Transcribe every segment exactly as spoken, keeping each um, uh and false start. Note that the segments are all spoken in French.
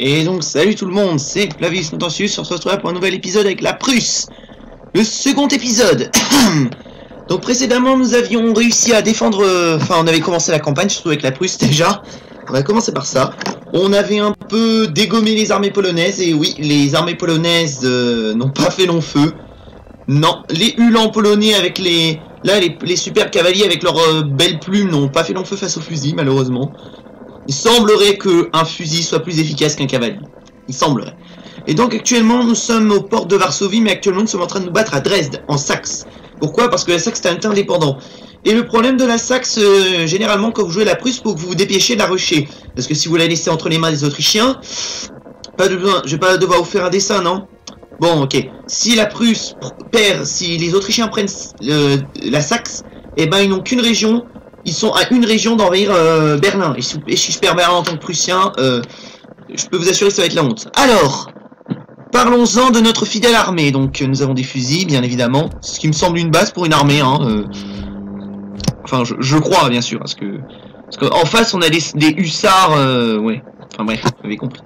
Et donc salut tout le monde, c'est Flavius Notensius, on se retrouve pour un nouvel épisode avec la Prusse. Le second épisode. Donc précédemment nous avions réussi à défendre, enfin on avait commencé la campagne, surtout avec la Prusse déjà. On va commencer par ça. On avait un peu dégommé les armées polonaises, et oui, les armées polonaises euh, n'ont pas fait long feu. Non, les Uhlans polonais avec les... Là, les, les super cavaliers avec leurs euh, belles plumes n'ont pas fait long feu face aux fusils, malheureusement. Il semblerait qu'un fusil soit plus efficace qu'un cavalier. Il semblerait. Et donc actuellement, nous sommes aux portes de Varsovie, mais actuellement nous sommes en train de nous battre à Dresde, en Saxe. Pourquoi? Parce que la Saxe est un État indépendant. Et le problème de la Saxe, euh, généralement, quand vous jouez la Prusse, faut que vous vous dépêchiez de la rusher. Parce que si vous la laissez entre les mains des Autrichiens, pas de besoin, je vais pas devoir vous faire un dessin, non? Bon, ok. Si la Prusse perd, si les Autrichiens prennent euh, la Saxe, eh ben ils n'ont qu'une région. Ils sont à une région d'envahir euh, Berlin. Et si, et si je perds Berlin en tant que Prussien, euh, je peux vous assurer que ça va être la honte. Alors, parlons-en de notre fidèle armée. Donc, nous avons des fusils, bien évidemment. Ce qui me semble une base pour une armée. Hein, euh. Enfin, je, je crois, bien sûr. Parce que, parce qu'en face, on a des, des hussards. Euh, ouais. Enfin, bref, vous avez compris.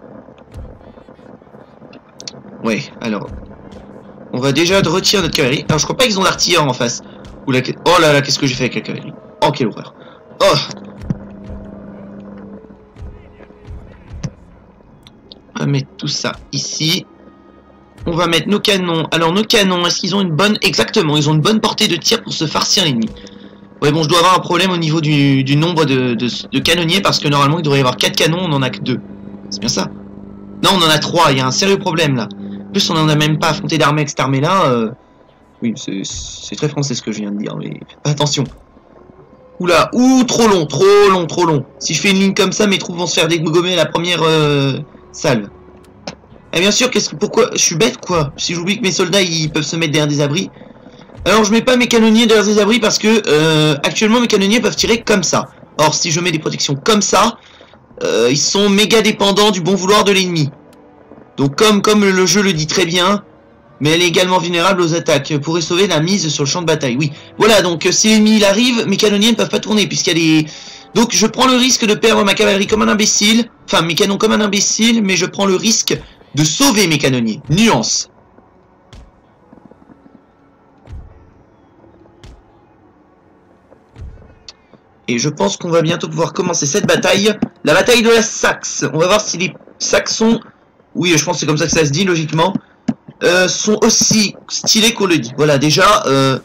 Ouais, alors. On va déjà retirer notre cavalerie. Alors, je crois pas qu'ils ont l'artilleur en face. Ou la... Oh là là, qu'est-ce que j'ai fait avec la cavalerie? Oh, quelle horreur. Oh. On va mettre tout ça ici. On va mettre nos canons. Alors, nos canons, est-ce qu'ils ont une bonne... Exactement, ils ont une bonne portée de tir pour se farcir l'ennemi. Ouais, bon, je dois avoir un problème au niveau du, du nombre de, de, de canonniers, parce que normalement, il devrait y avoir quatre canons, on en a que deux. C'est bien ça? Non, on en a trois, il y a un sérieux problème, là. En plus, on n'en a même pas affronté d'armée avec cette armée-là. Euh... Oui, c'est très français ce que je viens de dire, mais attention. Oula, ouh, trop long, trop long, trop long. Si je fais une ligne comme ça, mes troupes vont se faire dégommer à la première euh, salve. Et bien sûr, qu'est-ce que pourquoi je suis bête quoi? Si j'oublie que mes soldats ils peuvent se mettre derrière des abris. Alors je mets pas mes canonniers derrière des abris parce que euh, actuellement mes canonniers peuvent tirer comme ça. Or si je mets des protections comme ça, euh, ils sont méga dépendants du bon vouloir de l'ennemi. Donc comme comme le jeu le dit très bien. Mais elle est également vulnérable aux attaques. Pourrait sauver la mise sur le champ de bataille. Oui. Voilà, donc si l'ennemi il arrive, mes canonniers ne peuvent pas tourner, puisqu'il y a des... Donc je prends le risque de perdre ma cavalerie comme un imbécile. Enfin, mes canons comme un imbécile, mais je prends le risque de sauver mes canonniers. Nuance. Et je pense qu'on va bientôt pouvoir commencer cette bataille. La bataille de la Saxe. On va voir si les Saxons... Oui, je pense que c'est comme ça que ça se dit, logiquement. Euh, sont aussi stylés qu'on le dit. Voilà, déjà... Euh...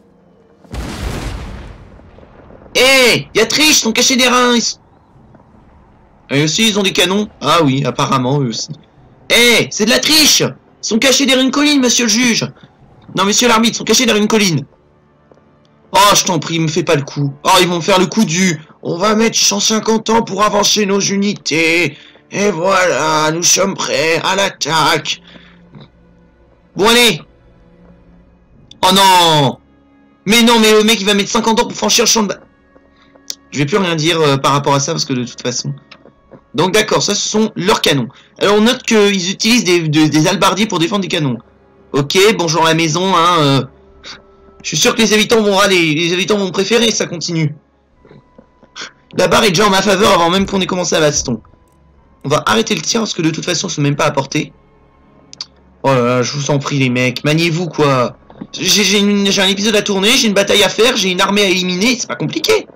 Eh hey, y'a triche, ils sont cachés des reins. Ils... Et aussi, ils ont des canons. Ah oui, apparemment, eux aussi. Eh hey, c'est de la triche. Ils sont cachés derrière une colline, monsieur le juge. Non, monsieur l'arbitre, ils sont cachés derrière une colline. Oh, je t'en prie, me fais pas le coup. Oh, ils vont me faire le coup du... On va mettre cent cinquante ans pour avancer nos unités. Et voilà, nous sommes prêts à l'attaque. Bon allez. Oh non. Mais non, mais le mec il va mettre cinquante ans pour franchir le champ de bataille. Je vais plus rien dire euh, par rapport à ça parce que de toute façon. Donc d'accord, ça ce sont leurs canons. Alors on note qu'ils utilisent des, des, des hallebardiers pour défendre des canons. Ok, bonjour la maison, hein. Euh... Je suis sûr que les habitants vont râler, les habitants vont me préférer, ça continue. La barre est déjà en ma faveur avant même qu'on ait commencé à baston. On va arrêter le tir parce que de toute façon c'est même pas à portée. Oh là là, je vous en prie les mecs, maniez-vous quoi. J'ai un épisode à tourner, j'ai une bataille à faire, j'ai une armée à éliminer, c'est pas compliqué.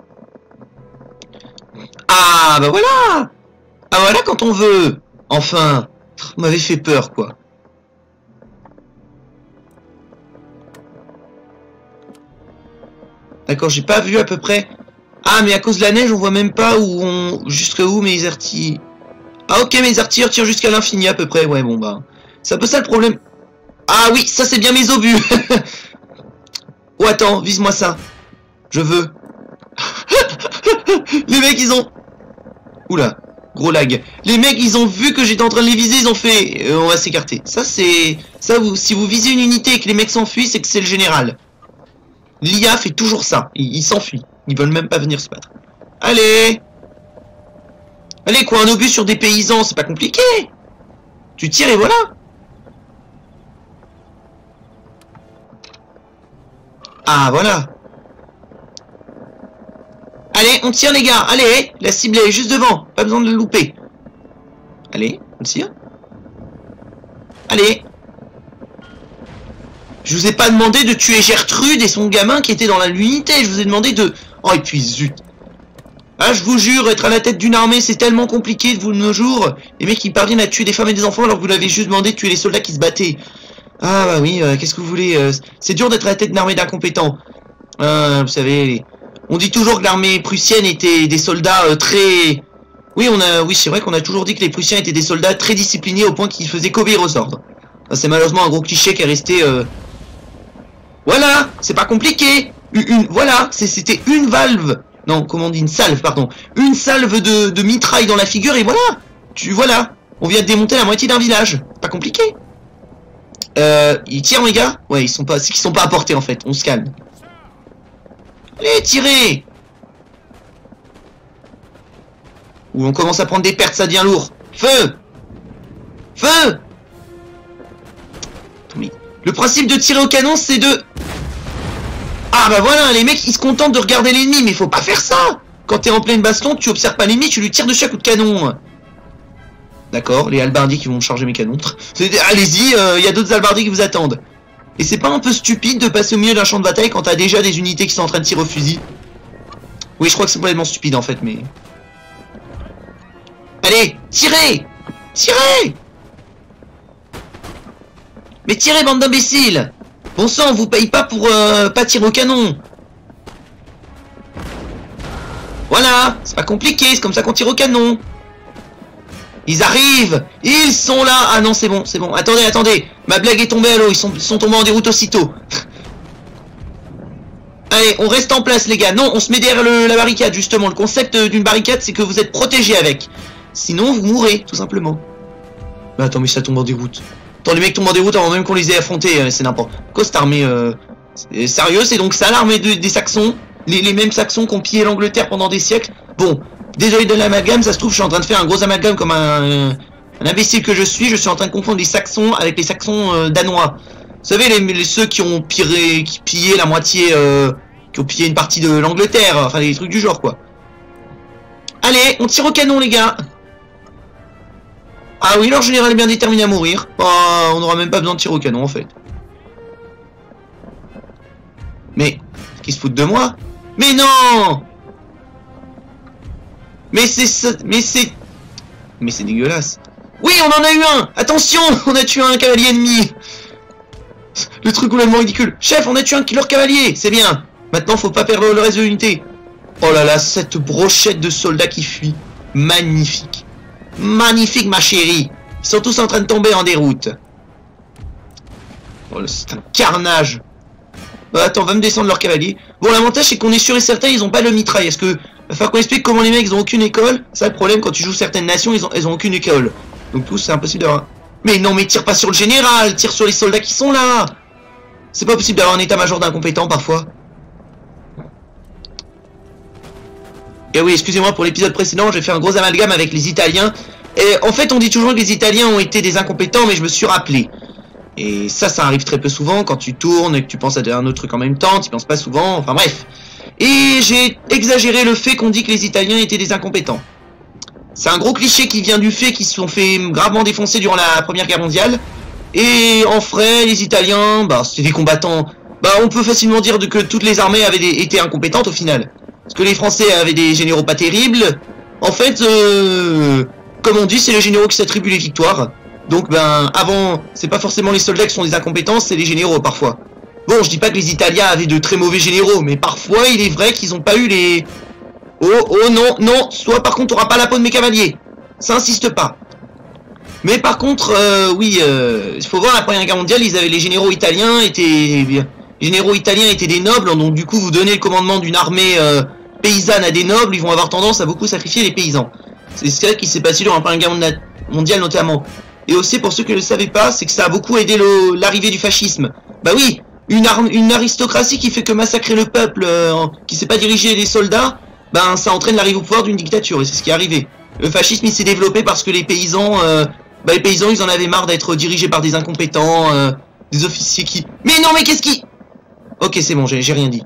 Ah bah voilà. Ah voilà quand on veut. Enfin, vous m'avez fait peur quoi. D'accord, j'ai pas vu à peu près. Ah mais à cause de la neige on voit même pas où on... jusqu'à où mes artilleurs... Ah ok, mes artilleurs tirent jusqu'à l'infini à peu près, ouais bon bah... C'est un peu ça le problème. Ah oui, ça c'est bien mes obus. Oh attends, vise-moi ça. Je veux. Les mecs ils ont... Oula, gros lag. Les mecs ils ont vu que j'étais en train de les viser, ils ont fait... Euh, on va s'écarter. Ça c'est... Ça vous... Si vous visez une unité et que les mecs s'enfuient, c'est que c'est le général. L'I A fait toujours ça. Ils s'enfuient. Ils veulent même pas venir se battre. Allez. Allez quoi, un obus sur des paysans, c'est pas compliqué. Tu tires et voilà. Ah, voilà. Allez, on tire les gars. Allez, la cible est juste devant. Pas besoin de le louper. Allez, on tire. Allez. Je vous ai pas demandé de tuer Gertrude et son gamin qui était dans l'unité. Je vous ai demandé de... Oh, et puis zut. Ah, je vous jure, être à la tête d'une armée, c'est tellement compliqué de vous de nos jours. Les mecs qui parviennent à tuer des femmes et des enfants alors que vous l'avez juste demandé de tuer les soldats qui se battaient. Ah bah oui, euh, qu'est-ce que vous voulez euh, c'est dur d'être à la tête d'une armée d'incompétents. Euh, vous savez, on dit toujours que l'armée prussienne était des soldats euh, très... Oui, on a, oui, c'est vrai qu'on a toujours dit que les Prussiens étaient des soldats très disciplinés au point qu'ils faisaient qu'obéir aux ordres. C'est malheureusement un gros cliché qui est resté... Euh... Voilà, c'est pas compliqué. Une, une voilà, c'était une valve. Non, comment on dit, une salve, pardon. Une salve de, de mitraille dans la figure et voilà. Tu voilà, on vient de démonter la moitié d'un village. Pas compliqué. Euh, ils tirent mes gars. Ouais, ils sont pas, c'est qu'ils sont pas à portée en fait. On se calme. Allez, tirez. Ou on commence à prendre des pertes, ça devient lourd. Feu. Feu. Le principe de tirer au canon, c'est de... Ah bah voilà, les mecs, ils se contentent de regarder l'ennemi, mais faut pas faire ça. Quand t'es en pleine baston, tu observes pas l'ennemi, tu lui tires dessus à coup de canon. D'accord, les halbardiers qui vont charger mes canons. Allez-y, il euh, y a d'autres halbardiers qui vous attendent. Et c'est pas un peu stupide de passer au milieu d'un champ de bataille quand t'as déjà des unités qui sont en train de tirer au fusil? Oui, je crois que c'est complètement stupide en fait, mais... Allez, tirez. Tirez. Mais tirez, bande d'imbéciles! Bon sang, on vous paye pas pour euh, pas tirer au canon. Voilà, c'est pas compliqué, c'est comme ça qu'on tire au canon. Ils arrivent, ils sont là. Ah non, c'est bon, c'est bon. Attendez, attendez, ma blague est tombée à l'eau, ils sont, ils sont tombés en déroute aussitôt. Allez, on reste en place les gars. Non, on se met derrière le, la barricade justement. Le concept d'une barricade, c'est que vous êtes protégés avec. Sinon, vous mourrez, tout simplement. Mais attends, mais ça tombe en déroute. Attends, les mecs tombent en déroute avant même qu'on les ait affrontés, euh, c'est n'importe quoi cette armée. Euh... Sérieux, c'est donc ça l'armée de, des Saxons, les, les mêmes Saxons qui ont pillé l'Angleterre pendant des siècles. Bon, désolé de l'amalgame, ça se trouve, je suis en train de faire un gros amalgame comme un, un imbécile que je suis. Je suis en train de confondre les Saxons avec les Saxons euh, danois. Vous savez, les, les, ceux qui ont piré, qui pillé la moitié, euh, qui ont pillé une partie de l'Angleterre, enfin des trucs du genre quoi. Allez, on tire au canon les gars. Ah oui, leur général est bien déterminé à mourir. Oh, on n'aura même pas besoin de tirer au canon en fait. Mais, qu'ils se foutent de moi? Mais non! Mais c'est ça, mais c'est... Mais c'est dégueulasse. Oui, on en a eu un! Attention, on a tué un cavalier ennemi. Le truc complètement ridicule. Chef, on a tué un killer cavalier, c'est bien. Maintenant, faut pas perdre le reste de l'unité. Oh là là, cette brochette de soldats qui fuit. Magnifique. Magnifique ma chérie. Ils sont tous en train de tomber en déroute. Oh, c'est un carnage. Euh, attends, va me descendre leur cavalier. Bon, l'avantage c'est qu'on est sûr et certain ils ont pas le mitraille. Est-ce que va falloir qu'on explique comment les mecs ils ont aucune école? Ça le problème quand tu joues certaines nations ils ont, ils ont aucune école. Donc tous c'est impossible d'avoir. Mais non mais tire pas sur le général, tire sur les soldats qui sont là. C'est pas possible d'avoir un état-major d'incompétents parfois. Et oui, excusez-moi pour l'épisode précédent, j'ai fait un gros amalgame avec les Italiens. Et en fait, on dit toujours que les Italiens ont été des incompétents, mais je me suis rappelé. Et ça, ça arrive très peu souvent quand tu tournes et que tu penses à un autre truc en même temps, tu penses pas souvent, enfin bref. Et j'ai exagéré le fait qu'on dit que les Italiens étaient des incompétents. C'est un gros cliché qui vient du fait qu'ils se sont fait gravement défoncer durant la Première Guerre mondiale. Et en vrai, les Italiens, bah, c'était des combattants. Bah, on peut facilement dire que toutes les armées avaient des, été incompétentes au final. Parce que les Français avaient des généraux pas terribles. En fait, euh, comme on dit, c'est les généraux qui s'attribuent les victoires. Donc, ben, avant, c'est pas forcément les soldats qui sont des incompétents, c'est les généraux parfois. Bon, je dis pas que les Italiens avaient de très mauvais généraux, mais parfois, il est vrai qu'ils ont pas eu les... Oh, oh, non, non, soit par contre, t'auras pas la peau de mes cavaliers. Ça insiste pas. Mais par contre, euh, oui, euh, il faut voir, la Première Guerre mondiale, ils avaient les généraux italiens, étaient... Les généraux italiens étaient des nobles, donc du coup, vous donnez le commandement d'une armée euh, paysanne à des nobles, ils vont avoir tendance à beaucoup sacrifier les paysans. C'est ce qui s'est passé durant la Première Guerre mondiale notamment. Et aussi, pour ceux qui ne le savaient pas, c'est que ça a beaucoup aidé l'arrivée du fascisme. Bah oui, une, une aristocratie qui fait que massacrer le peuple, euh, qui ne sait pas diriger les soldats, ben ça entraîne l'arrivée au pouvoir d'une dictature, et c'est ce qui est arrivé. Le fascisme, il s'est développé parce que les paysans, euh, bah les paysans, ils en avaient marre d'être dirigés par des incompétents, euh, des officiers qui... Mais non, mais qu'est-ce qui... Ok, c'est bon, j'ai rien dit.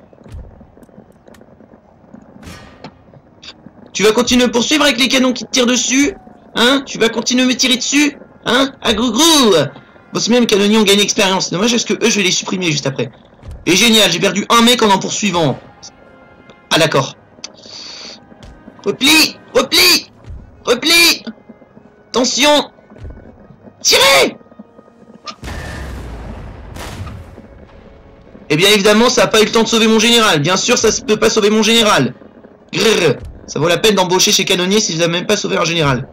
Tu vas continuer à poursuivre avec les canons qui te tirent dessus? Hein? Tu vas continuer à me tirer dessus? Hein? À grou-grou! Bon, c'est même canonniers ont gagné expérience. Dommage parce que eux, je vais les supprimer juste après. Et génial, j'ai perdu un mec en en poursuivant. Ah, d'accord. Repli! Repli! Repli! Attention! Tirez! Et bien évidemment, ça n'a pas eu le temps de sauver mon général. Bien sûr, ça ne peut pas sauver mon général. Grrr. Ça vaut la peine d'embaucher chez Canonnier si vous n'avez même pas sauvé un général.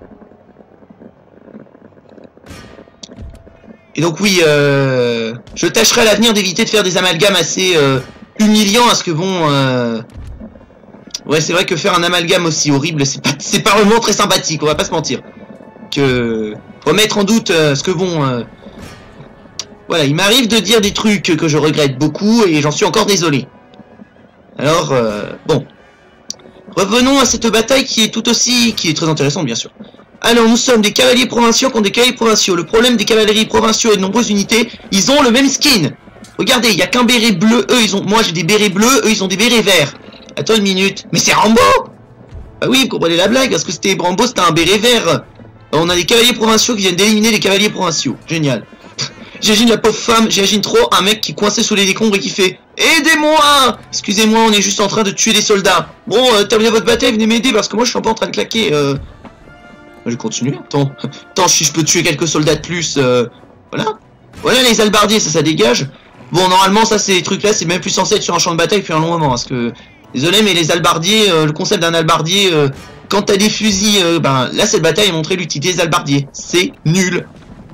Et donc oui, euh, je tâcherai à l'avenir d'éviter de faire des amalgames assez euh, humiliants, parce que bon... Euh, ouais, c'est vrai que faire un amalgame aussi horrible, c'est pas, c'est pas vraiment très sympathique, on va pas se mentir. Que remettre en doute euh, ce que bon... Euh, voilà, il m'arrive de dire des trucs que je regrette beaucoup, et j'en suis encore désolé. Alors, euh, bon. Revenons à cette bataille qui est tout aussi... qui est très intéressante, bien sûr. Alors, nous sommes des cavaliers provinciaux contre des cavaliers provinciaux. Le problème des cavaliers provinciaux et de nombreuses unités, ils ont le même skin. Regardez, il n'y a qu'un béret bleu. Eux, ils ont... Moi, j'ai des bérets bleus. Eux, ils ont des bérets verts. Attends une minute. Mais c'est Rambo! Ah oui, vous comprenez la blague, parce que c'était Rambo, c'était un béret vert. Alors, on a des cavaliers provinciaux qui viennent d'éliminer les cavaliers provinciaux. Génial. J'imagine la pauvre femme, j'imagine trop un mec qui est coincé sous les décombres et qui fait « Aidez-moi! Excusez-moi, on est juste en train de tuer des soldats. Bon, euh, terminez votre bataille, venez m'aider parce que moi, je suis un peu en train de claquer. Euh... » Je vais continuer. Attends, Attends, si je peux tuer quelques soldats de plus, euh... voilà. Voilà les albardiers, ça, ça dégage. Bon, normalement, ça, ces trucs-là, c'est même plus censé être sur un champ de bataille depuis un long moment. Parce que, désolé, mais les albardiers, euh, le concept d'un albardier, euh, quand t'as des fusils, euh, ben là, cette bataille a montré l'utilité des albardiers. C'est nul.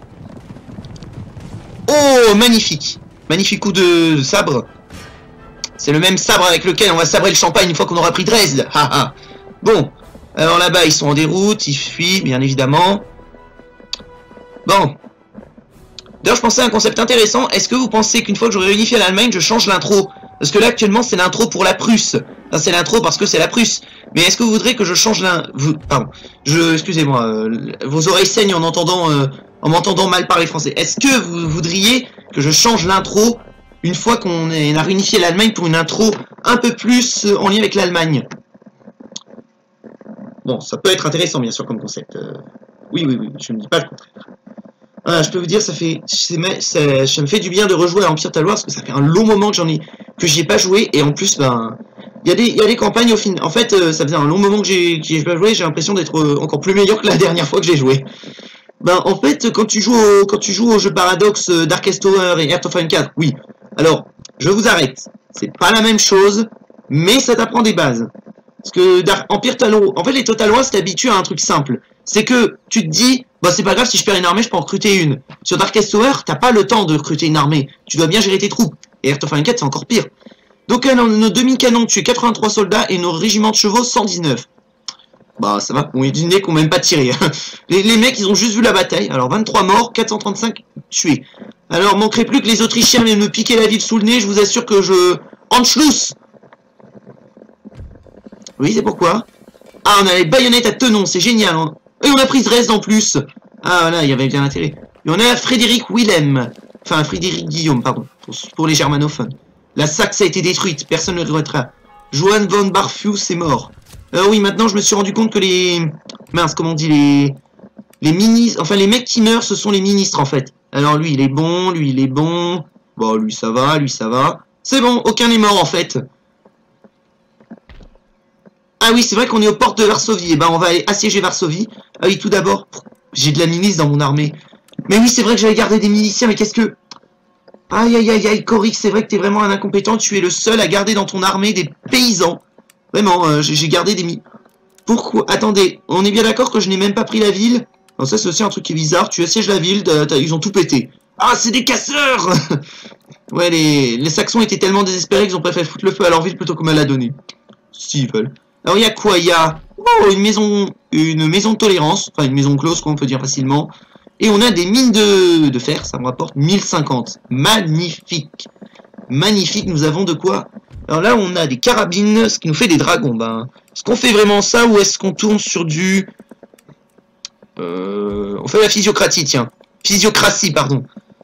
Oh, magnifique. Magnifique coup de sabre. C'est le même sabre avec lequel on va sabrer le champagne une fois qu'on aura pris Dresde. Haha. Bon. Alors là-bas, ils sont en déroute, ils fuient, bien évidemment. Bon. D'ailleurs, je pensais à un concept intéressant. Est-ce que vous pensez qu'une fois que j'aurai réunifié l'Allemagne, je change l'intro? Parce que là, actuellement, c'est l'intro pour la Prusse. Enfin, c'est l'intro parce que c'est la Prusse. Mais est-ce que vous voudrez que je change l'intro? Pardon. Je... Excusez-moi. Euh, vos oreilles saignent en entendant... Euh, en m'entendant mal parler français. Est-ce que vous voudriez que je change l'intro une fois qu'on a réunifié l'Allemagne pour une intro un peu plus en lien avec l'Allemagne? Bon, ça peut être intéressant, bien sûr, comme concept. Euh, oui, oui, oui, je ne dis pas le contraire. Voilà, je peux vous dire, ça fait, ça, ça me fait du bien de rejouer à Empire Taloir, parce que ça fait un long moment que j'en ai, que j'y ai pas joué, et en plus, ben, il y a des, il y a des campagnes au fin. En fait, euh, ça faisait un long moment que j'ai, que j'ai pas joué, j'ai l'impression d'être euh, encore plus meilleur que la dernière fois que j'ai joué. Ben, en fait, quand tu joues au, quand tu joues au jeu Paradox, euh, Darkest Tower et Heart of Iron quatre, oui. Alors, je vous arrête. C'est pas la même chose, mais ça t'apprend des bases. Parce que Dark, Empire Taloir, en fait, les Totalois t'habituent à un truc simple. C'est que tu te dis, bah c'est pas grave, si je perds une armée, je peux en recruter une. Sur Darkest Tower, t'as pas le temps de recruter une armée. Tu dois bien gérer tes troupes. Et Heart of Iron quatre, c'est encore pire. Donc, euh, nos demi-canons tuent quatre-vingt-trois soldats et nos régiments de chevaux cent dix-neuf. Bah ça va, on est du nez qu'on même pas tiré. les, les mecs ils ont juste vu la bataille. Alors vingt-trois morts, quatre cent trente-cinq tués. Alors manquerait plus que les Autrichiens viennent me piquer la ville sous le nez, je vous assure que je... Anschluss. Oui c'est pourquoi. Ah on a les baïonnettes à Tenon, c'est génial hein. Et on a pris Dresde en plus. Ah voilà, il y avait bien intérêt. Et on a Frédéric Wilhelm. Enfin Frédéric Guillaume, pardon, pour, pour les germanophones. La Saxe a été détruite, personne ne le regrettera. Johann von Barfuss est mort. Euh, oui, maintenant je me suis rendu compte que les... Mince, comment on dit les... Les ministres... Enfin, les mecs qui meurent, ce sont les ministres, en fait. Alors, lui, il est bon, lui, il est bon. Bon, lui, ça va, lui, ça va. C'est bon, aucun n'est mort, en fait. Ah oui, c'est vrai qu'on est aux portes de Varsovie. Eh ben, on va aller assiéger Varsovie. Ah oui, tout d'abord, j'ai de la milice dans mon armée. Mais oui, c'est vrai que j'avais gardé des miliciens, mais qu'est-ce que... Aïe, aïe, aïe, aïe, Corix, c'est vrai que t'es vraiment un incompétent. Tu es le seul à garder dans ton armée des paysans. Vraiment, euh, j'ai gardé des mi... Pourquoi? Attendez, on est bien d'accord que je n'ai même pas pris la ville? Non, ça c'est aussi un truc qui est bizarre. Tu assièges la ville, ils ont tout pété. Ah, c'est des casseurs. Ouais, les... les Saxons étaient tellement désespérés qu'ils ont préféré foutre le feu à leur ville plutôt qu'on me l'a donné. S'ils veulent. Alors, il y a quoi? Il y a oh, une maison une maison de tolérance. Enfin, une maison close, quoi, on peut dire facilement. Et on a des mines de, de fer, ça me rapporte mille cinquante. Magnifique. Magnifique, nous avons de quoi... Alors là, on a des carabines, ce qui nous fait des dragons. Ben, est-ce qu'on fait vraiment ça ou est-ce qu'on tourne sur du... Euh, on fait la physiocratie, tiens. Physiocratie, pardon.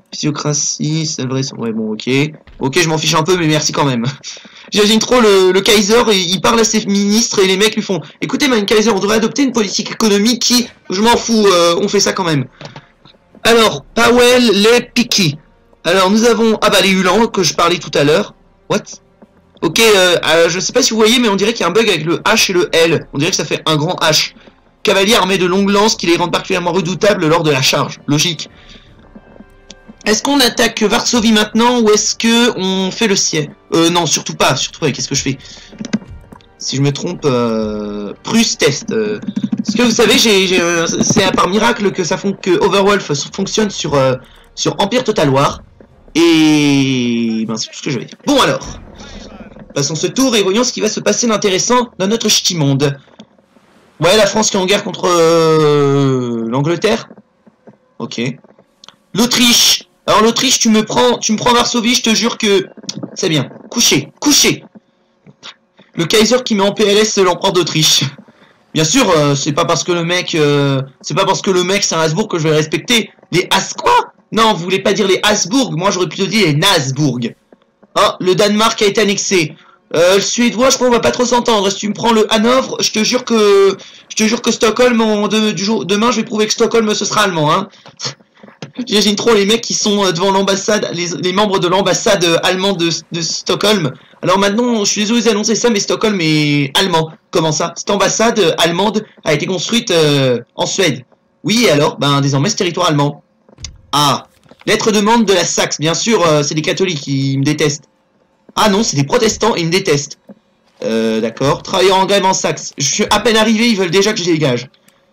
Physiocratie, c'est vrai, c'est vrai, bon, ok. Ok, je m'en fiche un peu, mais merci quand même. J'imagine trop le, le Kaiser, il parle à ses ministres et les mecs lui font « Écoutez, Mein Kaiser, on devrait adopter une politique économique qui... Je m'en fous, euh, on fait ça quand même. » Alors, Powell, les Piki. Alors, nous avons... Ah bah, les Hulans, que je parlais tout à l'heure. What? Ok, euh, euh, je sais pas si vous voyez, mais on dirait qu'il y a un bug avec le H et le L. On dirait que ça fait un grand H. Cavalier armé de longues lances qui les rendent particulièrement redoutables lors de la charge. Logique. Est-ce qu'on attaque Varsovie maintenant ou est-ce que on fait le siège? Euh, non, surtout pas, surtout pas, qu'est-ce que je fais? Si je me trompe, euh, Prusse test. Euh, parce que vous savez, j'ai, euh, c'est par miracle que ça fon que Overwolf fonctionne sur, euh, sur Empire Total War. Et ben, c'est tout ce que je vais dire. Bon alors, passons ce tour et voyons ce qui va se passer d'intéressant dans notre ch'ti monde. Ouais, la France qui est en guerre contre euh, l'Angleterre. Ok. L'Autriche. Alors l'Autriche, tu me prends, tu me prends Varsovie, je te jure que c'est bien. Couché, couché. Le Kaiser qui met en P L S l'empereur d'Autriche. Bien sûr, euh, c'est pas parce que le mec, euh, c'est pas parce que le mec c'est un Habsbourg que je vais le respecter. Les Has quoi? Non, vous voulez pas dire les Habsbourg? Moi j'aurais plutôt dit les Nasbourg. Ah, le Danemark a été annexé. Euh, le Suédois, je crois qu'on va pas trop s'entendre. Si tu me prends le Hanovre, je te jure que, je te jure que Stockholm, en de, du jour, demain, je vais prouver que Stockholm ce sera allemand, hein. J'imagine trop les mecs qui sont devant l'ambassade, les, les membres de l'ambassade allemande de, de Stockholm. Alors maintenant, je suis désolé d'annoncer ça, mais Stockholm est allemand. Comment ça? Cette ambassade allemande a été construite euh, en Suède. Oui, et alors? Ben désormais, c'est territoire allemand. Ah, lettre de membre de la Saxe. Bien sûr, euh, c'est des catholiques qui me détestent. Ah non, c'est des protestants et ils me détestent. Euh, d'accord. Travailleurs en grève en Saxe. Je suis à peine arrivé, ils veulent déjà que je dégage.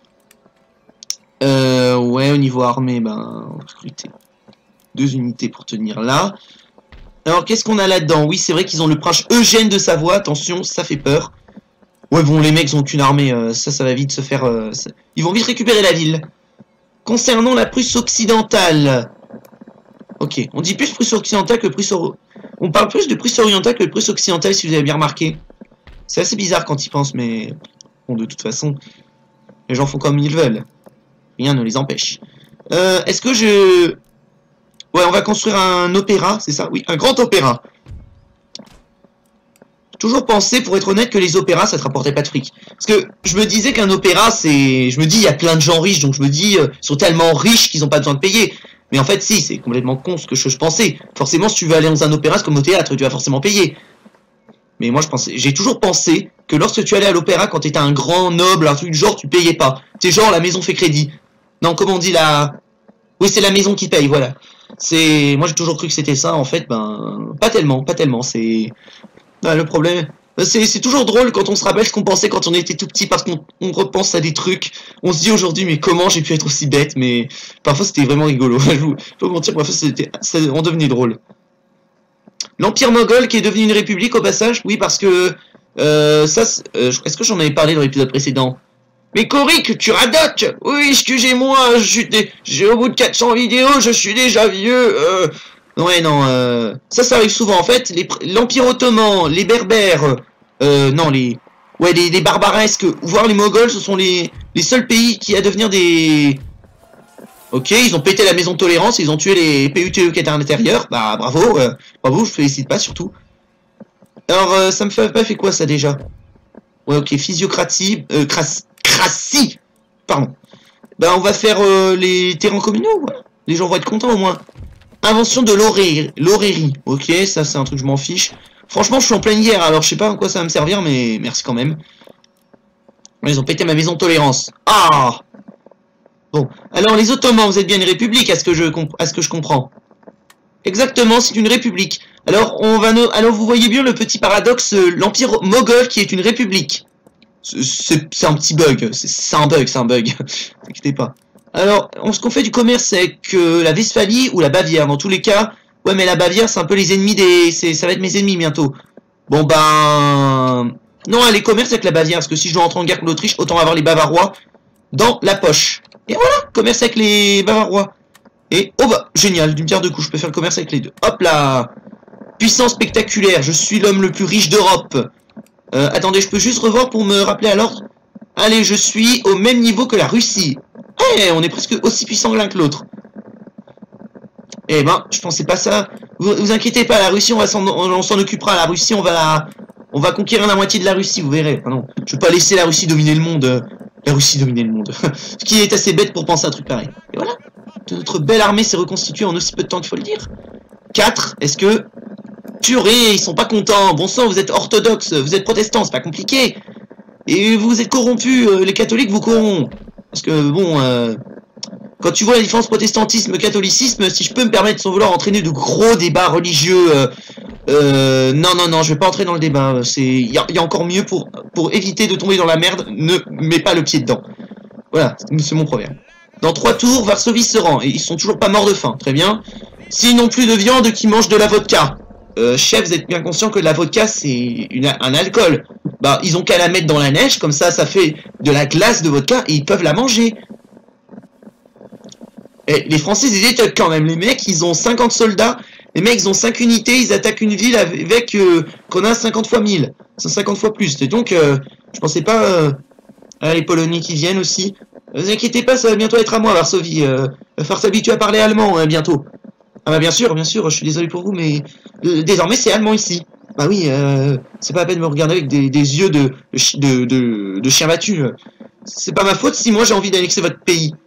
Euh, ouais, au niveau armé, ben, recruter deux unités pour tenir là. Alors, qu'est-ce qu'on a là-dedans? Oui, c'est vrai qu'ils ont le prince Eugène de Savoie. Attention, ça fait peur. Ouais, bon, les mecs ont qu'une armée. Euh, ça, ça va vite se faire... Euh, ça... Ils vont vite récupérer la ville. Concernant la Prusse occidentale. Ok, on dit plus Prusse occidentale que Prusse... Or... On parle plus de Prusse orientale que de Prusse occidentale, si vous avez bien remarqué. C'est assez bizarre quand ils pensent, mais... Bon, de toute façon, les gens font comme ils veulent. Rien ne les empêche. Euh, Est-ce que je... Ouais, on va construire un opéra, c'est ça? Oui, un grand opéra. Toujours pensé, pour être honnête, que les opéras, ça te rapportait pas de fric. Parce que je me disais qu'un opéra, c'est... Je me dis, il y a plein de gens riches, donc je me dis, euh, ils sont tellement riches qu'ils n'ont pas besoin de payer. Mais en fait, si, c'est complètement con ce que je, je pensais. Forcément, si tu veux aller dans un opéra, c'est comme au théâtre, tu vas forcément payer. Mais moi, je pensais, j'ai toujours pensé que lorsque tu allais à l'opéra, quand tu étais un grand noble, un truc du genre, tu payais pas. C'est genre, la maison fait crédit. Non, comment on dit la... Oui, c'est la maison qui paye, voilà. C'est... Moi, j'ai toujours cru que c'était ça, en fait, ben... Pas tellement, pas tellement, c'est... Ben, le problème... C'est toujours drôle quand on se rappelle ce qu'on pensait quand on était tout petit, parce qu'on on repense à des trucs. On se dit aujourd'hui, mais comment j'ai pu être aussi bête, mais... Parfois, c'était vraiment rigolo. Je vous... Faut mentir, parfois, c'était... on devenait drôle. L'Empire Moghol qui est devenu une république, au passage. Oui, parce que... Euh, ça... Euh, Est-ce que j'en avais parlé dans l'épisode précédent? Mais Coric, tu radotes. Oui, excusez-moi, j'ai au bout de quatre cents vidéos, je suis déjà vieux. Euh... Ouais, non, euh... ça, ça arrive souvent. En fait, l'Empire Ottoman, les Berbères, euh, non, les... Ouais, les, les barbaresques, voire les Moghols, ce sont les, les seuls pays qui à devenir des... Ok, ils ont pété la maison de tolérance, ils ont tué les P U T E qui étaient à l'intérieur. Bah, bravo, euh, bravo, je félicite pas, surtout. Alors, euh, ça me fait pas fait quoi, ça, déjà? Ouais, ok, physiocratie, euh, crasse... Crassie, pardon. Ben on va faire euh, les terrains communaux. Ouais. Les gens vont être contents au moins. Invention de l'orerie. Ok, ça c'est un truc je m'en fiche. Franchement, je suis en pleine guerre, alors je sais pas à quoi ça va me servir, mais merci quand même. Ils ont pété ma maison de tolérance. Ah. Bon, alors les Ottomans, vous êtes bien une république, à ce que je à ce que je comprends. Exactement, c'est une république. Alors on va no... alors vous voyez bien le petit paradoxe, l'Empire Moghol qui est une république. C'est un petit bug, c'est un bug, c'est un bug, t'inquiétez pas. Alors, ce qu'on fait du commerce avec euh, la Westphalie ou la Bavière, dans tous les cas, ouais mais la Bavière c'est un peu les ennemis des... ça va être mes ennemis bientôt. Bon ben... Non, allez, commerce avec la Bavière, parce que si je dois rentrer en guerre contre l'Autriche, autant avoir les Bavarois dans la poche. Et voilà, commerce avec les Bavarois. Et, oh bah, génial, d'une pierre deux coups, je peux faire le commerce avec les deux. Hop là. Puissance spectaculaire, je suis l'homme le plus riche d'Europe. Euh, attendez, je peux juste revoir pour me rappeler à l'ordre. Allez, je suis au même niveau que la Russie. Eh, on est presque aussi puissant l'un que l'autre. Eh ben, je pensais pas ça. Vous, vous inquiétez pas, la Russie, on va s'en, on s'en occupera. La Russie, on va la, on va conquérir la moitié de la Russie, vous verrez. Ah non, je vais pas laisser la Russie dominer le monde. La Russie dominer le monde. Ce qui est assez bête pour penser à un truc pareil. Et voilà. Notre belle armée s'est reconstituée en aussi peu de temps qu'il faut le dire. quatre. Est-ce que... Purée, ils sont pas contents. Bon sang, vous êtes orthodoxes, vous êtes protestants, c'est pas compliqué. Et vous êtes corrompus, euh, les catholiques vous corrompent. Parce que, bon... Euh... Quand tu vois la différence protestantisme-catholicisme, si je peux me permettre sans vouloir entraîner de gros débats religieux, euh, euh, non, non, non, je vais pas entrer dans le débat. C'est, il y, y a encore mieux pour pour éviter de tomber dans la merde. Ne mets pas le pied dedans. Voilà, c'est mon proverbe. Dans trois tours, Varsovie se rend et ils sont toujours pas morts de faim. Très bien. S'ils n'ont plus de viande, qu'ils mangent de la vodka. Euh, chef, vous êtes bien conscient que la vodka c'est une, un alcool. Bah, ils ont qu'à la mettre dans la neige, comme ça, ça fait de la glace de vodka et ils peuvent la manger. Et les Français, ils étaient quand même. Les mecs, ils ont cinquante soldats. Les mecs, ils ont cinq unités. Ils attaquent une ville avec euh, qu'on a cinquante fois mille. C'est cinquante fois plus. Et donc, euh, je pensais pas euh, à les Polonais qui viennent aussi. Ne vous inquiétez pas, ça va bientôt être à moi, Varsovie. Euh, va falloir s'habituer à parler allemand hein, bientôt. Ah bah bien sûr, bien sûr. Je suis désolé pour vous, mais euh, désormais, c'est allemand ici. Bah oui, euh, c'est pas la peine de me regarder avec des, des yeux de, de, de, de chien battu. C'est pas ma faute si moi j'ai envie d'annexer votre pays.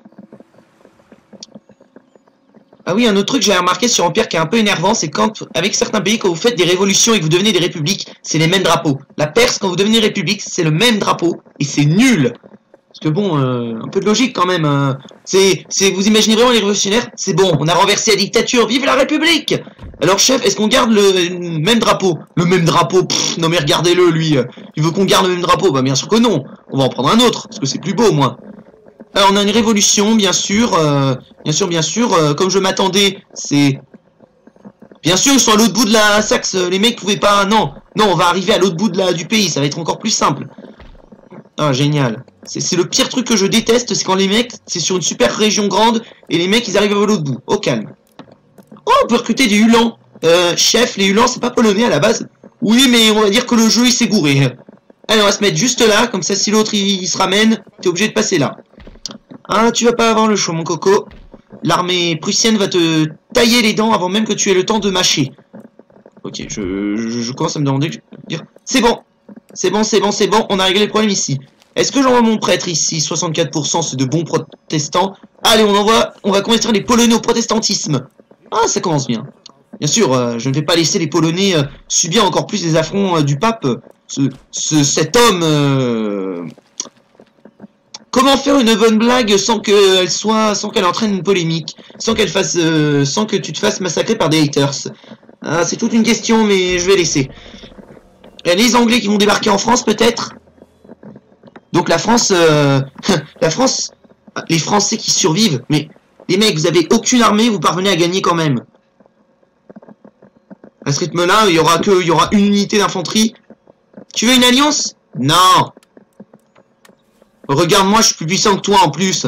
Ah oui, un autre truc que j'ai remarqué sur Empire qui est un peu énervant, c'est quand, avec certains pays, quand vous faites des révolutions et que vous devenez des républiques, c'est les mêmes drapeaux. La Perse, quand vous devenez république, c'est le même drapeau, et c'est nul. Parce que bon, euh, un peu de logique quand même. Euh, c'est, c'est, vous imaginez vraiment les révolutionnaires? C'est bon, on a renversé la dictature, vive la République! Alors chef, est-ce qu'on garde le, le même drapeau? Le même drapeau, pff, non mais regardez-le lui, il veut qu'on garde le même drapeau? Bah bien sûr que non, on va en prendre un autre, parce que c'est plus beau au moins. Alors on a une révolution, bien sûr, euh, bien sûr, bien sûr, euh, comme je m'attendais, c'est... Bien sûr, ils sont à l'autre bout de la Saxe, les mecs pouvaient pas... Non, non, on va arriver à l'autre bout de la, du pays, ça va être encore plus simple. Ah, génial. C'est le pire truc que je déteste, c'est quand les mecs, c'est sur une super région grande, et les mecs, ils arrivent à l'autre bout. Au calme. Oh, on peut recruter des Uhlans. Euh, chef, les Uhlans, c'est pas polonais à la base. Oui, mais on va dire que le jeu, il s'est gouré. Allez, on va se mettre juste là, comme ça, si l'autre, il, il se ramène, t'es obligé de passer là. Ah, tu vas pas avoir le choix, mon coco. L'armée prussienne va te tailler les dents avant même que tu aies le temps de mâcher. Ok, je, je, je commence à me demander... C'est bon, c'est bon, c'est bon, c'est bon, on a réglé le problème ici. Est-ce que j'envoie mon prêtre ici? soixante-quatre pour cent, c'est de bons protestants. Allez, on envoie, on va convertir les Polonais au protestantisme. Ah, ça commence bien. Bien sûr, euh, je ne vais pas laisser les Polonais euh, subir encore plus les affronts euh, du pape. Ce, ce, cet homme... Euh... Comment faire une bonne blague sans qu'elle soit, sans qu'elle entraîne une polémique, sans qu'elle fasse, euh, sans que tu te fasses massacrer par des haters. Ah, c'est toute une question, mais je vais laisser. Il y a les Anglais qui vont débarquer en France, peut-être. Donc la France, euh, la France, les Français qui survivent. Mais les mecs, vous avez aucune armée, vous parvenez à gagner quand même. À ce rythme-là, il y aura que, il y aura une unité d'infanterie. Tu veux une alliance? Non. Regarde-moi, je suis plus puissant que toi en plus.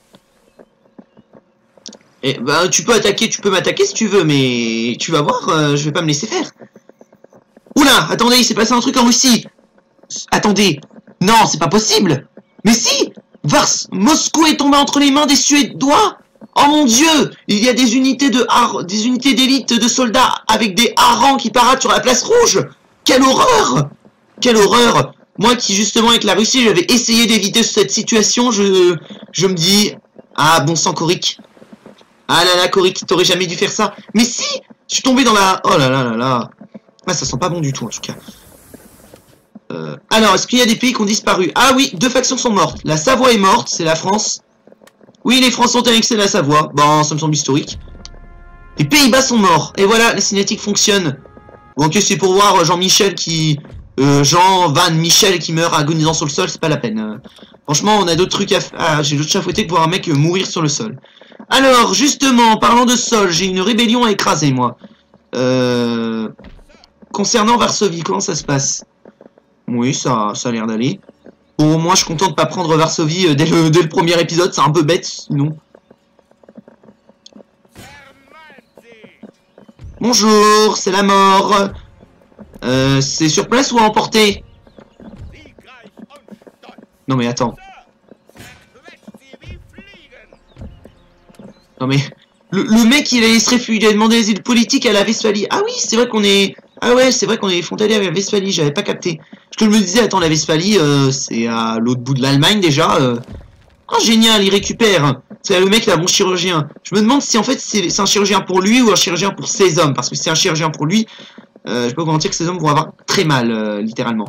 Et bah, tu peux attaquer, tu peux m'attaquer si tu veux, mais tu vas voir, euh, je vais pas me laisser faire. Oula, attendez, il s'est passé un truc en Russie. Attendez, non, c'est pas possible. Mais si, Vars, Moscou est tombé entre les mains des Suédois. Oh mon Dieu, il y a des unités de har des unités d'élite de soldats avec des harengs qui paradent sur la place rouge. Quelle horreur! Quelle horreur! Moi qui justement avec la Russie j'avais essayé d'éviter cette situation, je, je me dis, ah bon sang Korik, ah là là Korik, t'aurais jamais dû faire ça. Mais si, je suis tombé dans la, oh là là là là, ah ça sent pas bon du tout en tout cas. Euh, alors est-ce qu'il y a des pays qui ont disparu? Ah oui, deux factions sont mortes. La Savoie est morte, c'est la France. Oui, les Français ont annexé la Savoie, bon ça me semble historique. Les Pays-Bas sont morts, et voilà, la cinématique fonctionne. Bon ok, c'est pour voir Jean-Michel qui... Euh, Jean Van Michel qui meurt agonisant sur le sol, c'est pas la peine. Euh, franchement, on a d'autres trucs à faire. Ah, j'ai d'autres chats fouettés que voir un mec euh, mourir sur le sol. Alors, justement, parlant de sol, j'ai une rébellion à écraser, moi. Euh... Concernant Varsovie, comment ça se passe? Oui, ça, ça a l'air d'aller. Bon, moi, je suis content de pas prendre Varsovie euh, dès, le, dès le premier épisode, c'est un peu bête, sinon. Bonjour, c'est la mort. Euh, c'est sur place ou à emporter? Non mais attends. Non mais... Le, le mec, il a, se réfugie, il a demandé l'asile politique à la Westphalie. Ah oui, c'est vrai qu'on est... Ah ouais, c'est vrai qu'on est frontalier avec la Westphalie, j'avais pas capté. Parce que je me disais, attends, la Westphalie, euh, c'est à l'autre bout de l'Allemagne déjà. Euh... Oh, génial, il récupère. C'est le mec, là, bon chirurgien. Je me demande si en fait c'est un chirurgien pour lui ou un chirurgien pour ses hommes. Parce que si c'est un chirurgien pour lui, euh, je peux vous mentir que ces hommes vont avoir très mal, euh, littéralement.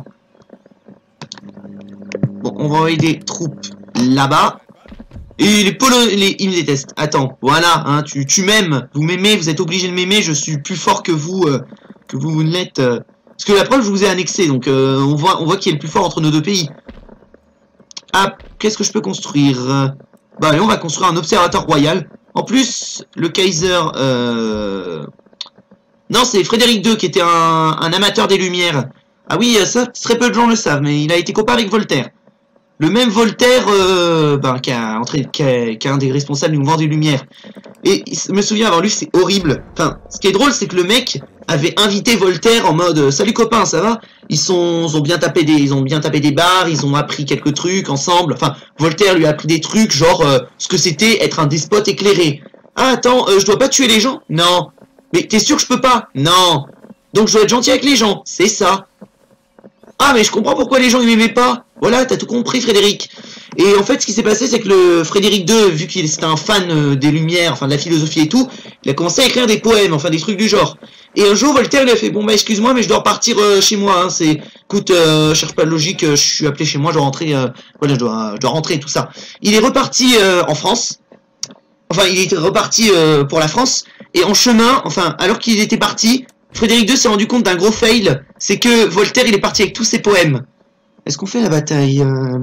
Bon, on va envoyer des troupes là-bas. Et les Polonais, ils me détestent. Attends, voilà, hein, tu, tu m'aimes, vous m'aimez, vous êtes obligé de m'aimer, je suis plus fort que vous, euh, que vous, vous ne l'êtes. Euh, parce que la preuve, je vous ai annexé, donc euh, on voit, on voit qui est le plus fort entre nos deux pays. Ah, qu'est-ce que je peux construire? Bah allez, on va construire un observateur royal. En plus, le Kaiser... Euh... Non, c'est Frédéric deux qui était un, un amateur des Lumières. Ah oui, ça, très peu de gens le savent, mais il a été copain avec Voltaire. Le même Voltaire, euh, ben, qui a entré, qui a, qui a un des responsables du mouvement des Lumières. Et je me souviens avoir lu, c'est horrible. Enfin, ce qui est drôle, c'est que le mec avait invité Voltaire en mode salut copain, ça va? Ils sont, ils ont bien tapé des, ils ont bien tapé des barres, ils ont appris quelques trucs ensemble. Enfin, Voltaire lui a appris des trucs, genre euh, ce que c'était être un despote éclairé. Ah attends, euh, je dois pas tuer les gens? Non. Mais t'es sûr que je peux pas? Non. Donc je dois être gentil avec les gens, c'est ça. Ah mais je comprends pourquoi les gens ils m'aimaient pas. Voilà, t'as tout compris Frédéric. Et en fait ce qui s'est passé c'est que le Frédéric deux, vu qu'il était un fan des Lumières, enfin de la philosophie et tout, il a commencé à écrire des poèmes, enfin des trucs du genre. Et un jour Voltaire il a fait bon bah excuse-moi mais je dois repartir euh, chez moi, hein. C'est écoute, euh, cherche pas de logique, euh, je suis appelé chez moi, je dois rentrer, euh, voilà je dois, je dois rentrer tout ça. Il est reparti euh, en France. Enfin il est reparti euh, pour la France. Et en chemin, enfin alors qu'il était parti, Frédéric deux s'est rendu compte d'un gros fail, c'est que Voltaire il est parti avec tous ses poèmes. Est-ce qu'on fait la bataille euh...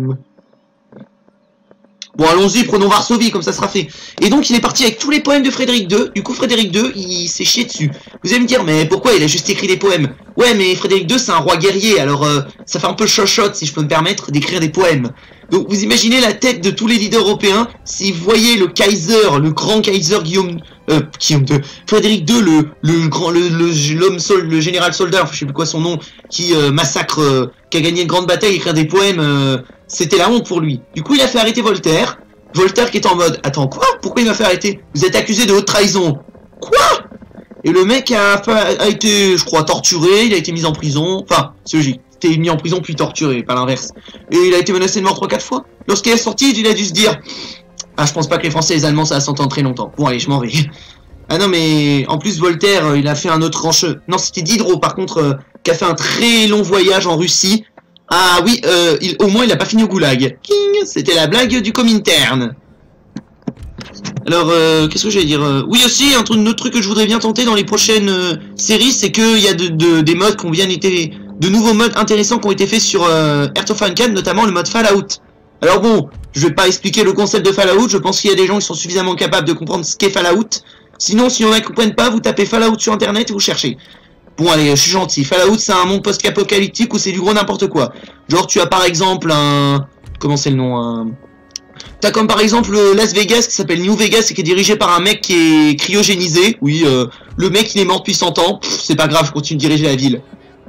Bon allons-y, prenons Varsovie, comme ça sera fait. Et donc il est parti avec tous les poèmes de Frédéric deux, du coup Frédéric deux il s'est chié dessus. Vous allez me dire, mais pourquoi il a juste écrit des poèmes? Ouais mais Frédéric deux c'est un roi guerrier, alors euh, ça fait un peu chochotte si je peux me permettre d'écrire des poèmes. Donc vous imaginez la tête de tous les leaders européens, si vous voyez le Kaiser, le grand Kaiser Guillaume... Euh, Guillaume deux, Frédéric deux, le, le grand, le, le, l'homme sol, le général soldat, enfin, je sais plus quoi son nom, qui euh, massacre, euh, qui a gagné une grande bataille, écrire des poèmes, euh, c'était la honte pour lui. Du coup, il a fait arrêter Voltaire. Voltaire qui est en mode, attends quoi? Pourquoi il m'a fait arrêter? Vous êtes accusé de haute trahison. Quoi? Et le mec a, a été, je crois, torturé, il a été mis en prison, enfin, c'est logique, il a été mis en prison puis torturé, pas l'inverse. Et il a été menacé de mort trois quatre fois. Lorsqu'il est sorti, il a dû se dire... Ah, je pense pas que les Français et les Allemands ça va s'entendre très longtemps. Bon, allez, je m'en vais. Ah non, mais en plus, Voltaire, euh, il a fait un autre rancheux. Non, c'était Diderot, par contre, euh, qui a fait un très long voyage en Russie. Ah oui, euh, il, au moins, il a pas fini au goulag. King, c'était la blague du Comintern. Alors, euh, qu'est-ce que j'allais dire euh, Oui, aussi, un, truc, un autre truc que je voudrais bien tenter dans les prochaines euh, séries, c'est qu'il y a de, de, des modes qui ont bien été... De nouveaux modes intéressants qui ont été faits sur euh, Earth of Falcon, notamment le mode Fallout. Alors bon, je vais pas expliquer le concept de Fallout, je pense qu'il y a des gens qui sont suffisamment capables de comprendre ce qu'est Fallout. Sinon, si on ne comprenne pas, vous tapez Fallout sur internet et vous cherchez. Bon allez, je suis gentil, Fallout c'est un monde post-apocalyptique où c'est du gros n'importe quoi. Genre tu as par exemple un... Comment c'est le nom un... T'as comme par exemple Las Vegas qui s'appelle New Vegas et qui est dirigé par un mec qui est cryogénisé. Oui, euh, le mec il est mort depuis cent ans, c'est pas grave, je continue de diriger la ville.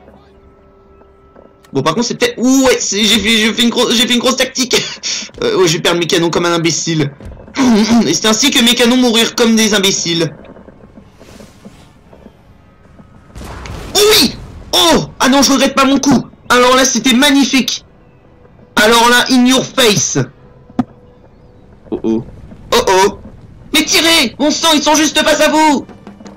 Bon par contre c'est peut-être... Ouh ouais, j'ai fait, fait, une fait une grosse tactique. euh, ouais, je vais perdre mes canons comme un imbécile. Et c'est ainsi que mes canons mourir comme des imbéciles. Oui. Oh. Ah non, je regrette pas mon coup. Alors là c'était magnifique. Alors là, in your face. Oh oh. Oh oh. Mais tirez. Bon sang, ils sont juste face à vous.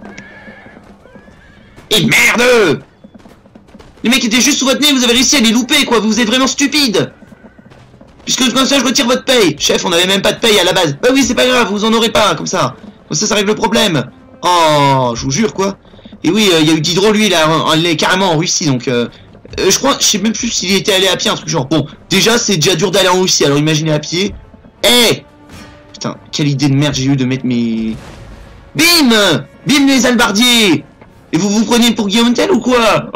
Et merde. Les mecs étaient juste sous votre nez, vous avez réussi à les louper, quoi. Vous êtes vraiment stupide. Puisque comme ça, je retire votre paye. Chef, on n'avait même pas de paye à la base. Bah oui, c'est pas grave, vous en aurez pas, comme ça. Comme ça, ça règle le problème. Oh, je vous jure, quoi. Et oui, il euh, y a eu Diderot, lui, là, il est carrément en Russie, donc... Euh, euh, je crois, je sais même plus s'il était allé à pied, un truc genre... Bon, déjà, c'est déjà dur d'aller en Russie, alors imaginez à pied. Eh hey. Putain, quelle idée de merde j'ai eu de mettre mes... Bim. Bim, les albardiers. Et vous vous prenez pour Guillaume Tell ou quoi?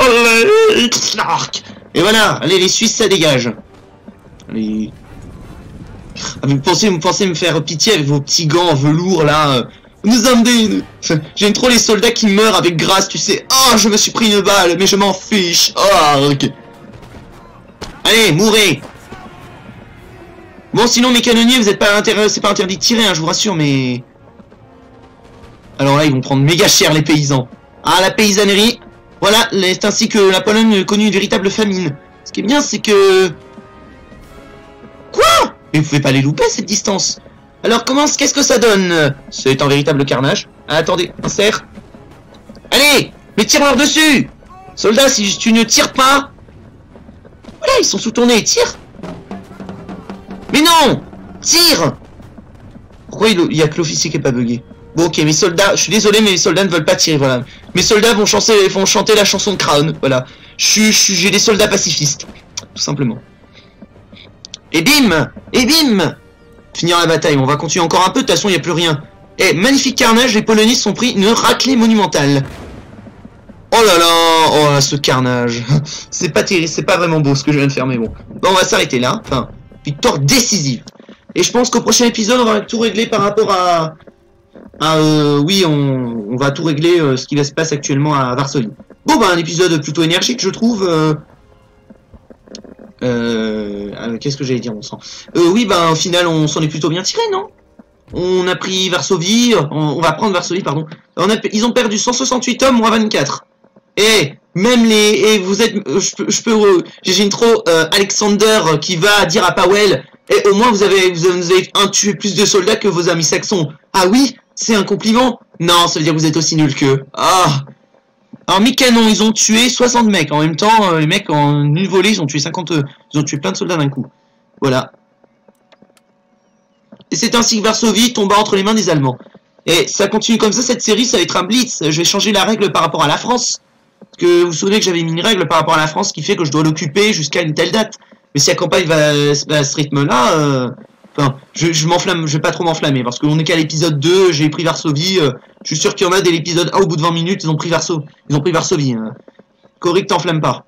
Et voilà, allez les Suisses ça dégage. Allez. Ah, vous pensez, vous pensez me faire pitié avec vos petits gants en velours là? Nous avons des... J'aime trop les soldats qui meurent avec grâce, tu sais. Oh, je me suis pris une balle, mais je m'en fiche. Oh, ok. Allez, mourrez. Bon, sinon mes canonniers, vous êtes pas intéressés, c'est pas interdit de tirer, hein, je vous rassure, mais... Alors là, ils vont prendre méga cher, les paysans. Ah, la paysannerie. Voilà, c'est ainsi que la Pologne connut une véritable famine. Ce qui est bien, c'est que... Quoi? Mais vous pouvez pas les louper, cette distance. Alors, comment, qu'est-ce que ça donne? C'est un véritable carnage. Ah, attendez, insère. Allez, mais tire-leur dessus. Soldats, si tu ne tires pas... Voilà, ils sont sous ton nez, tire. Mais non, tire. Pourquoi il y a que l'officier qui est pas bugué? Bon, ok, mes soldats, je suis désolé, mais les soldats ne veulent pas tirer, voilà. Mes soldats vont chanter, vont chanter la chanson de Crown, voilà. J'ai des soldats pacifistes, tout simplement. Et bim, et bim. Finir la bataille, on va continuer encore un peu, de toute façon, il n'y a plus rien. Eh, magnifique carnage, les Polonistes sont pris une raclée monumentale. Oh là là, oh ce carnage. C'est pas terrible, c'est pas vraiment beau ce que je viens de faire, mais bon. Bon, on va s'arrêter là, enfin, victoire décisive. Et je pense qu'au prochain épisode, on va tout régler par rapport à... à euh, oui, on, on va tout régler euh, ce qui va se passer actuellement à Varsovie. Bon, bah, un épisode plutôt énergique, je trouve. Euh... Euh... Qu'est-ce que j'allais dire, on sent euh, Oui, bah, au final, on s'en est plutôt bien tiré, non? On a pris Varsovie, on, on va prendre Varsovie, pardon. On a, ils ont perdu cent soixante-huit hommes, moins vingt-quatre. Et même les... Et vous êtes... Je peux... Je peux euh, j'ai une trop... Euh, Alexander qui va dire à Powell... Et au moins vous avez, vous avez, vous avez un tué plus de soldats que vos amis saxons. Ah oui, c'est un compliment? Non, ça veut dire que vous êtes aussi nuls qu'eux. Ah. Alors mes canons, ils ont tué soixante mecs. En même temps, euh, les mecs en une volée, ils ont tué cinquante... Euh, ils ont tué plein de soldats d'un coup. Voilà. Et c'est ainsi que Varsovie tomba entre les mains des Allemands. Et ça continue comme ça, cette série, ça va être un blitz. Je vais changer la règle par rapport à la France. Parce que vous vous souvenez que j'avais mis une règle par rapport à la France qui fait que je dois l'occuper jusqu'à une telle date. Mais si la campagne va, va à ce rythme-là, euh, enfin, je, je m'enflamme, je vais pas trop m'enflammer, parce qu'on est qu'à l'épisode deux, j'ai pris Varsovie, euh, je suis sûr qu'il y en a dès l'épisode un, au bout de vingt minutes, ils ont pris Varsovie, ils ont pris Varsovie, hein. Corric, t'enflamme pas.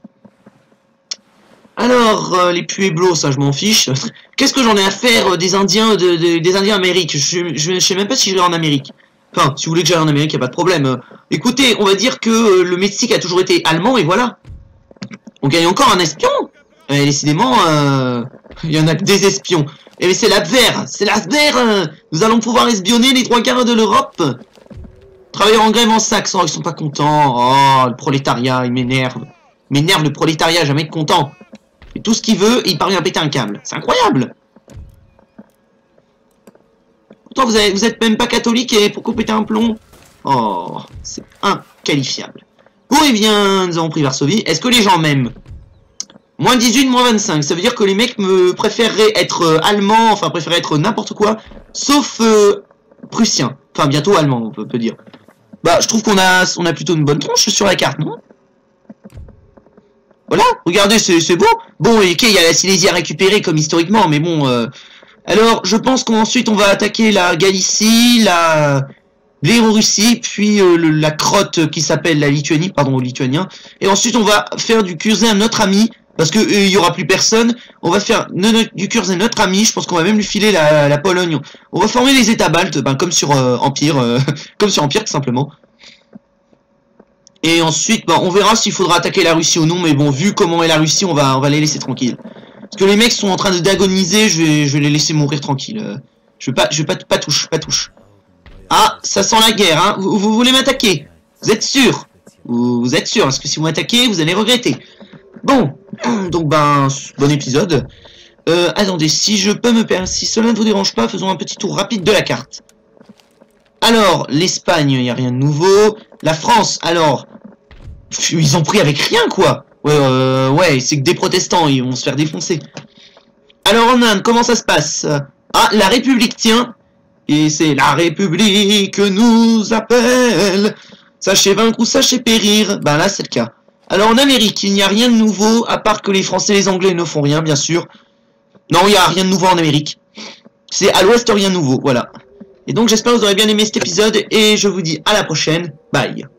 Alors, euh, les pueblos, ça je m'en fiche. Qu'est-ce que j'en ai à faire euh, des Indiens, de, de, des Indiens Amérique? Je, je, je sais même pas si j'irai en Amérique. Enfin, si vous voulez que j'aille en Amérique, y a pas de problème. Euh, écoutez, on va dire que euh, le Mexique a toujours été allemand, et voilà. On gagne encore un espion. Et décidément, euh, il y en a que des espions. Et c'est l'Abwehr, c'est l'Abwehr. Euh, nous allons pouvoir espionner les trois quarts de l'Europe. Travailleurs en grève en Saxe, oh, ils sont pas contents. Oh, le prolétariat, il m'énerve. Il m'énerve le prolétariat, jamais content. Et tout ce qu'il veut, il parvient à péter un câble. C'est incroyable. Pourtant, vous, avez, vous êtes même pas catholique et pourquoi péter un plomb? Oh, c'est inqualifiable. Bon, et bien, nous avons pris Varsovie. Est-ce que les gens m'aiment? Moins dix-huit, moins vingt-cinq, ça veut dire que les mecs me préféreraient être euh, allemands, enfin préféreraient être n'importe quoi, sauf euh, prussien. Enfin bientôt allemand, on peut, peut dire. Bah je trouve qu'on a on a plutôt une bonne tronche sur la carte, non? Voilà, regardez, c'est beau. Bon, ok, il y a la Silésie à récupérer comme historiquement, mais bon... Euh... Alors, je pense qu'ensuite on va attaquer la Galicie, la... Biélorussie, puis euh, le, la crotte qui s'appelle la Lituanie, pardon, lituanien. Et ensuite on va faire du Curzin à notre ami. Parce que il euh, y aura plus personne, on va faire no, no, du Curzin notre ami, je pense qu'on va même lui filer la, la Pologne. On va former les États baltes, ben, comme sur euh, Empire, euh, comme sur Empire tout simplement. Et ensuite, ben, on verra s'il faudra attaquer la Russie ou non, mais bon, vu comment est la Russie, on va, on va les laisser tranquilles. Parce que les mecs sont en train de d'agoniser, je vais, je vais les laisser mourir tranquilles. Je vais pas, je vais pas, pas touche, pas touche. Ah, ça sent la guerre, hein. Vous, vous voulez m'attaquer? Vous êtes sûr? vous, vous êtes sûr? Parce que si vous m'attaquez, vous allez regretter. Bon, donc ben, bon épisode. Euh, attendez, si je peux me permettre, si cela ne vous dérange pas, faisons un petit tour rapide de la carte. Alors, l'Espagne, il n'y a rien de nouveau. La France, alors, ils ont pris avec rien, quoi. Ouais, euh, ouais, c'est que des protestants, ils vont se faire défoncer. Alors, en Inde, comment ça se passe? Ah, la République, tiens. Et c'est la République nous appelle. Sachez vaincre ou sachez périr. Ben là, c'est le cas. Alors en Amérique, il n'y a rien de nouveau, à part que les Français et les Anglais ne font rien, bien sûr. Non, il n'y a rien de nouveau en Amérique. C'est à l'Ouest rien de nouveau, voilà. Et donc j'espère que vous aurez bien aimé cet épisode, et je vous dis à la prochaine. Bye.